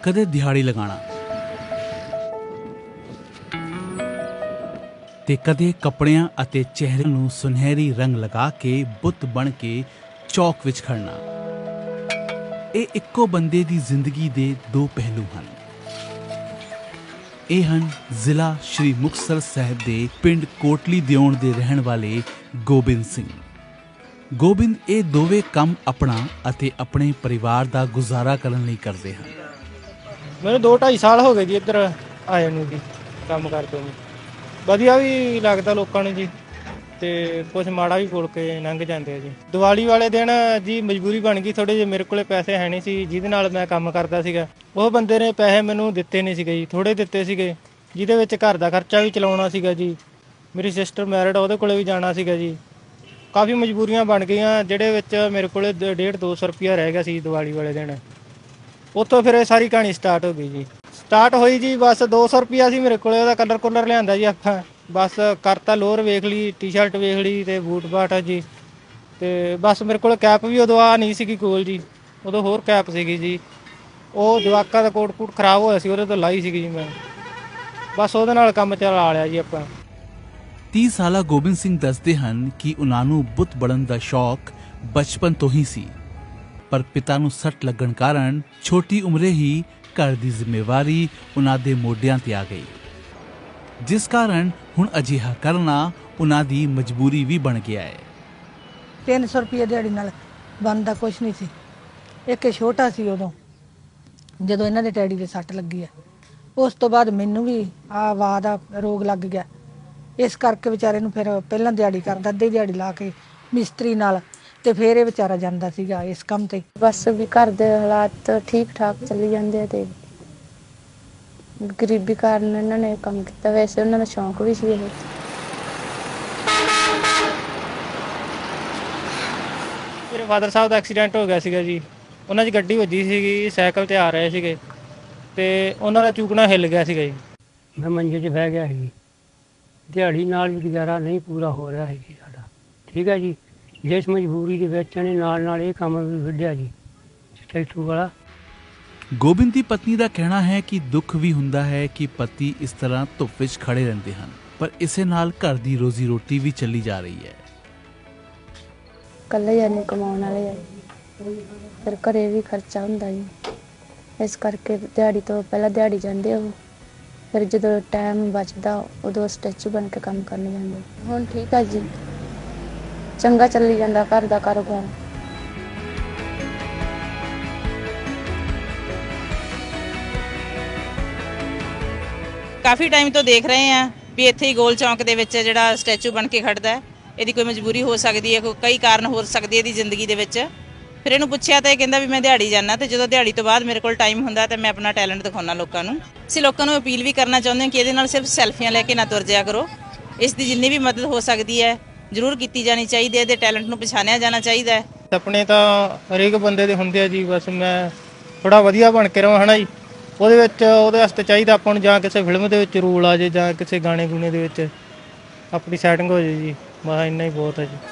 ਕਦੇ ਦਿਹਾੜੀ ਲਗਾਉਣਾ ਤੇ ਕਦੇ ਕੱਪੜਿਆਂ ਅਤੇ ਚਿਹਰੇ ਨੂੰ ਸੁਨਹਿਰੀ ਰੰਗ ਲਗਾ ਕੇ ਬੁੱਤ ਬਣ ਕੇ ਚੌਕ ਵਿੱਚ ਖੜਨਾ। ਇਹ ਇੱਕੋ ਬੰਦੇ ਦੀ ਜ਼ਿੰਦਗੀ ਦੇ ਦੋ ਪਹਿਲੂ ਹਨ। ਇਹ ਹਨ ਜ਼ਿਲ੍ਹਾ ਸ਼੍ਰੀ ਮੁਕਤਸਰ ਸਾਹਿਬ ਦੇ ਪਿੰਡ ਕੋਟਲੀ ਦਿਉਣ ਦੇ ਰਹਿਣ ਵਾਲੇ ਗੋਬਿੰਦ ਸਿੰਘ। ਗੋਬਿੰਦ ਇਹ ਦੋਵੇਂ ਕੰਮ ਆਪਣਾ ਅਤੇ ਆਪਣੇ ਪਰਿਵਾਰ ਦਾ ਗੁਜ਼ਾਰਾ ਕਰਨ ਲਈ ਕਰਦੇ ਹਨ। ਮੈਨੂੰ 2-2.5 ਸਾਲ ਹੋ ਗਏ ਜੀ ਇੱਧਰ ਆਏ ਨੂੰ ਜੀ, ਕੰਮ ਕਰਦੇ ਨੂੰ ਵਧੀਆ ਵੀ ਲੱਗਦਾ ਲੋਕਾਂ ਨੂੰ ਜੀ, ਤੇ ਕੁਛ ਮਾੜਾ ਵੀ ਫੁੱਲ ਕੇ ਲੰਘ ਜਾਂਦੇ ਆ ਜੀ। ਦੀਵਾਲੀ ਵਾਲੇ ਦਿਨ ਜੀ ਮਜਬੂਰੀ ਬਣ ਗਈ, ਥੋੜੇ ਜਿਹੇ ਮੇਰੇ ਕੋਲੇ ਪੈਸੇ ਹੈ ਨਹੀਂ ਸੀ ਜਿਹਦੇ ਨਾਲ ਮੈਂ ਕੰਮ ਕਰਦਾ ਸੀਗਾ। ਉਹ ਬੰਦੇ ਨੇ ਪੈਸੇ ਮੈਨੂੰ ਦਿੱਤੇ ਨਹੀਂ ਸੀਗੇ ਜੀ, ਥੋੜੇ ਦਿੱਤੇ ਸੀਗੇ, ਜਿਹਦੇ ਵਿੱਚ ਘਰ ਦਾ ਖਰਚਾ ਵੀ ਚਲਾਉਣਾ ਸੀਗਾ ਜੀ। ਮੇਰੀ ਸਿਸਟਰ ਮੈਰਿਡ, ਉਹਦੇ ਕੋਲੇ ਵੀ ਜਾਣਾ ਸੀਗਾ ਜੀ। ਕਾਫੀ ਮਜਬੂਰੀਆਂ ਬਣ ਗਈਆਂ, ਜਿਹੜੇ ਵਿੱਚ ਮੇਰੇ ਕੋਲੇ 150-200 ਰੁਪਇਆ ਰਹਿ ਗਿਆ ਸੀ ਦੀਵਾਲੀ ਵਾਲੇ ਦਿਨ। ਉੱਥੋਂ ਫਿਰ ਇਹ ਸਾਰੀ ਕਹਾਣੀ ਸਟਾਰਟ ਹੋ ਗਈ ਜੀ। ਸਟਾਰਟ ਹੋਈ ਜੀ ਬਸ 200 ਰੁਪਇਆ ਸੀ ਮੇਰੇ ਕੋਲੇ, ਉਹਦਾ ਕਲਰ ਕੁਲਰ ਲਿਆਂਦਾ ਜੀ ਆਪਾਂ, ਬਸ ਕਰਤਾ ਲੋਅਰ ਵੇਖ ਲਈ, ਟੀ-ਸ਼ਰਟ ਵੇਖ ਲਈ ਤੇ ਬੂਟ ਬਾਟ ਜੀ। ਤੇ ਬਸ ਮੇਰੇ ਕੋਲ ਕੈਪ ਵੀ ਉਦੋਂ ਆ ਨਹੀਂ ਸੀਗੀ ਕੋਲ ਜੀ, ਉਦੋਂ ਹੋਰ ਕੈਪ ਸੀਗੀ ਜੀ। ਉਹ ਜਵਾਕਾਂ ਦਾ ਕੋਟ ਕੂਟ ਖਰਾਬ ਹੋਇਆ ਸੀ, ਉਹਦੇ ਤੋਂ ਲਾਈ ਸੀਗੀ ਜੀ ਮੈਂ, ਬਸ ਉਹਦੇ ਨਾਲ ਕੰਮ ਚਲਾ ਲਿਆ ਜੀ ਆਪਾਂ। 30 ਸਾਲਾ ਗੋਬਿੰਦ ਸਿੰਘ ਦੱਸਦੇ ਹਨ ਕਿ ਉਹਨਾਂ ਨੂੰ ਬੁੱਤ ਬਣਨ ਦਾ ਸ਼ੌਕ ਬਚਪਨ ਤੋਂ ਹੀ ਸੀ, ਪਰ ਪਿਤਾ ਨੂੰ ਸੱਟ ਲੱਗਣ ਕਾਰਨ ਛੋਟੀ ਉਮਰੇ ਹੀ ਘਰ ਦੀ ਜ਼ਿੰਮੇਵਾਰੀ ਉਹਨਾਂ ਦੇ ਮੋਢਿਆਂ ਤੇ ਆ ਗਈ, ਜਿਸ ਕਾਰਨ ਹੁਣ ਅਜਿਹਾ ਕਰਨਾ ਉਹਨਾਂ ਦੀ ਮਜਬੂਰੀ ਵੀ ਬਣ ਗਿਆ ਹੈ। 300 ਰੁਪਏ ਦਿਹਾੜੀ ਨਾਲ ਬਣਦਾ ਕੁਛ ਨਹੀਂ ਸੀ। ਇੱਕ ਛੋਟਾ ਸੀ ਉਦੋਂ ਜਦੋਂ ਇਹਨਾਂ ਦੇ ਡੈਡੀ ਦੇ ਸੱਟ ਲੱਗੀ ਹੈ, ਉਸ ਤੋਂ ਬਾਅਦ ਮੈਨੂੰ ਵੀ ਵਾਹ ਦਾ ਰੋਗ ਲੱਗ ਗਿਆ। ਇਸ ਕਰਕੇ ਵਿਚਾਰੇ ਨੂੰ ਫਿਰ ਪਹਿਲਾਂ ਦਿਹਾੜੀ ਕਰਦਾ, ਅੱਧੀ ਦਿਹਾੜੀ ਲਾ ਕੇ ਮਿਸਤਰੀ ਨਾਲ, ਤੇ ਫਿਰ ਇਹ ਵਿਚਾਰਾ ਜਾਂਦਾ ਸੀਗਾ ਇਸ ਕੰਮ ਤੇ। ਬਸ ਵੀ ਘਰ ਦੇ ਹਾਲਾਤ ਠੀਕ ਠਾਕ ਚੱਲੀ ਜਾਂਦੇ ਆ ਤੇ ਗਰੀਬੀ ਕਾਰਨ ਇਹਨਾਂ ਨੇ ਕੰਮ ਕੀਤਾ। ਵੈਸੇ ਉਹਨਾਂ ਦਾ ਸ਼ੌਂਕ ਵੀ ਸੀ ਇਹ। ਮੇਰੇ ਫਾਦਰ ਸਾਹਿਬ ਦਾ ਐਕਸੀਡੈਂਟ ਹੋ ਗਿਆ ਸੀਗਾ ਜੀ, ਉਹਨਾਂ 'ਚ ਗੱਡੀ ਵੱਜੀ ਸੀਗੀ, ਸਾਈਕਲ ਤੇ ਆ ਰਹੇ ਸੀਗੇ ਤੇ ਉਹਨਾਂ ਦਾ ਚੂਕਣਾ ਹਿੱਲ ਗਿਆ ਸੀਗਾ ਜੀ। ਮੈਂ ਮੰਜੇ 'ਚ ਬਹਿ ਗਿਆ ਸੀ, ਦਿਹਾੜੀ ਨਾਲ ਵੀ ਗੁਜ਼ਾਰਾ ਨਹੀਂ ਪੂਰਾ ਹੋ ਰਿਹਾ ਹੈ ਜੀ ਸਾਡਾ, ਠੀਕ ਹੈ ਜੀ। ਜਿਸ ਮਜਬੂਰੀ ਦੇ ਵਿੱਚ ਨੇ ਨਾਲ ਇਹ ਕੰਮ ਵੀ ਵਿੱਢਿਆ ਜੀ ਟਰੈਕਟਰ ਵਾਲਾ। ਗੋਬਿੰਦ ਦੀ ਪਤਨੀ ਦਾ ਕਹਿਣਾ ਹੈ ਕਿ ਦੁੱਖ ਵੀ ਹੁੰਦਾ ਹੈ ਕਿ ਪਤੀ ਇਸ ਤਰ੍ਹਾਂ ਧੁੱਪ ਵਿੱਚ ਖੜੇ ਰਹਿੰਦੇ ਹਨ, ਪਰ ਇਸੇ ਨਾਲ ਘਰ ਦੀ ਰੋਜ਼ੀ ਰੋਟੀ ਵੀ ਚੱਲੀ ਜਾ ਰਹੀ ਹੈ। ਇਕੱਲੇ ਜਾਨੇ ਕਮਾਉਣ ਵਾਲੇ ਆ, ਫਿਰ ਘਰੇ ਵੀ ਖਰਚਾ ਹੁੰਦਾ ਜੀ, ਇਸ ਕਰਕੇ ਦਿਹਾੜੀ ਤੋਂ ਪਹਿਲਾਂ ਦਿਹਾੜੀ ਜਾਂਦੇ ਉਹ, ਫਿਰ ਜਦੋਂ ਟਾਈਮ ਬਚਦਾ ਉਦੋਂ ਸਟੈਚੂ ਬਣ ਕੇ ਕੰਮ ਕਰਨ ਜਾਂਦੇ। ਹੁਣ ਠੀਕ ਆ ਜੀ, ਚੰਗਾ ਚੱਲੀ ਜਾਂਦਾ ਘਰ ਦਾ ਕਾਰੋਬਾਰ। ਕਾਫੀ ਟਾਈਮ ਤੋਂ ਦੇਖ ਰਹੇ ਹਾਂ ਵੀ ਇੱਥੇ ਹੀ ਗੋਲ ਚੌਂਕ ਦੇ ਵਿੱਚ ਜਿਹੜਾ ਸਟੈਚੂ ਬਣ ਕੇ ਖੜਦਾ ਹੈ। ਇਹਦੀ ਕੋਈ ਮਜਬੂਰੀ ਹੋ ਸਕਦੀ ਹੈ, ਕੋਈ ਕਈ ਕਾਰਨ ਹੋ ਸਕਦੇ ਇਹਦੀ ਜ਼ਿੰਦਗੀ ਦੇ ਵਿੱਚ। ਫਿਰ ਇਹਨੂੰ ਪੁੱਛਿਆ ਤਾਂ ਇਹ ਕਹਿੰਦਾ ਵੀ ਮੈਂ ਦਿਹਾੜੀ ਜਾਂਦਾ, ਤੇ ਜਦੋਂ ਦਿਹਾੜੀ ਤੋਂ ਬਾਅਦ ਮੇਰੇ ਕੋਲ ਟਾਈਮ ਹੁੰਦਾ ਤਾਂ ਮੈਂ ਆਪਣਾ ਟੈਲੈਂਟ ਦਿਖਾਉਣਾ ਲੋਕਾਂ ਨੂੰ। ਅਸੀਂ ਲੋਕਾਂ ਨੂੰ ਅਪੀਲ ਵੀ ਕਰਨਾ ਚਾਹੁੰਦੇ ਹਾਂ ਕਿ ਇਹਦੇ ਨਾਲ ਸਿਰਫ ਸੈਲਫੀਆਂ ਲੈ ਕੇ ਨਾ ਤੁਰ ਜਾਇਆ ਕਰੋ। ਇਸ ਦੀ ਜਿੰਨੀ ਵੀ ਮਦਦ ਹੋ ਸਕਦੀ ਹੈ ਜ਼ਰੂਰ ਕੀਤੀ ਜਾਣੀ ਚਾਹੀਦੀ ਹੈ। ਇਹਦੇ ਟੈਲੈਂਟ ਨੂੰ ਪਛਾਣਿਆ ਜਾਣਾ ਚਾਹੀਦਾ ਹੈ। ਆਪਣੇ ਤਾਂ ਹਰੇਕ ਬੰਦੇ ਦੇ ਹੁੰਦੇ ਆ ਜੀ, ਬਸ ਮੈਂ ਥੋੜਾ ਵਧੀਆ ਬਣ ਕੇ ਰਹਾਂ, ਹੈ ਨਾ ਜੀ। ਉਹਦੇ ਵਿੱਚ ਉਹਦੇ ਵਾਸਤੇ ਚਾਹੀਦਾ ਆਪਾਂ ਨੂੰ ਜਾਂ ਕਿਸੇ ਫਿਲਮ ਦੇ ਵਿੱਚ ਰੋਲ ਆ ਜਾਏ ਜਾਂ ਕਿਸੇ ਗਾਣੇ ਗੂਣੇ ਦੇ ਵਿੱਚ ਆਪਣੀ ਸੈਟਿੰਗ ਹੋ ਜਾਏ ਜੀ, ਬਸ ਇੰਨਾ ਹੀ ਬਹੁਤ ਹੈ ਜੀ।